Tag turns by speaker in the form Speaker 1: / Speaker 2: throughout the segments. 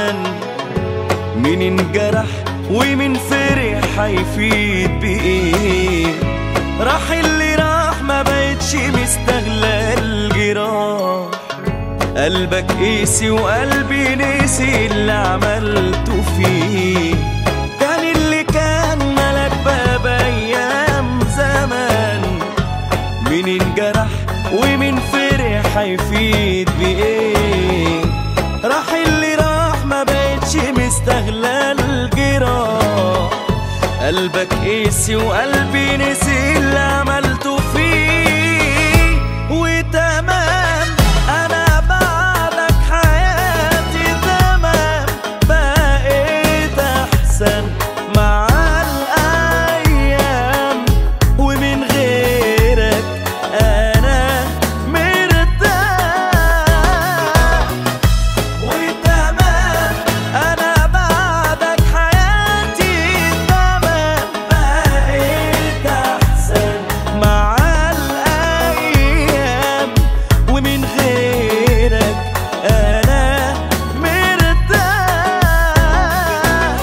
Speaker 1: زمن، مين انجرح ومين فرح هيفيد بإيه؟ راح اللي راح ما بقتش مستغلى الجراح، قلبك قيسي وقلبي نسي اللي عملته فيه. كان اللي كان ملك باب ايام زمن، مين انجرح ومين فرح هيفيد بايه؟ راح اللي راح ما بقتش مستغلى الجراح، قلبك قيسي وقلبي نسي اللي عملته فيه. وتمام انا بعدك حياتي تمام، بقيت احسن مع الايام، ومن غيرك انا مرتاح. وتمام انا بعدك حياتي تمام، بقيت احسن مع الايام، ومن غيرك انا مرتاح.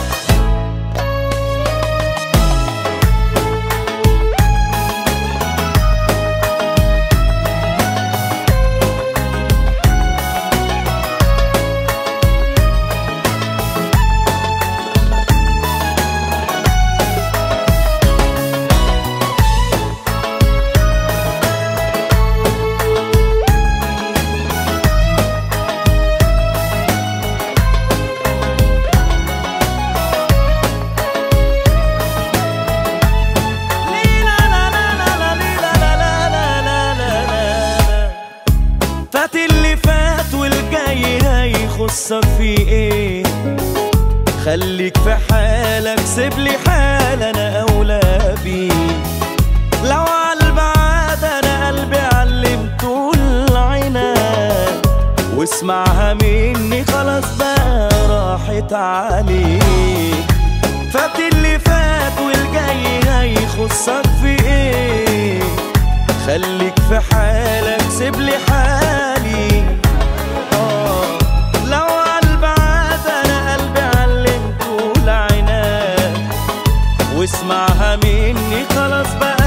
Speaker 1: فات اللي فات والجاي هيخصك في ايه؟ خليك في حالك سيبلي حال انا اولى بيه. لو عالبعاد انا قلبي علمته العناد، واسمعها مني خلاص بقى راحت عليك. فات اللي فات والجاي هيخصك في ايه؟ خليك في حالك سيبلي حالي. لو عالبعاد انا قلبي علمته العناد، واسمعها مني خلاص بقى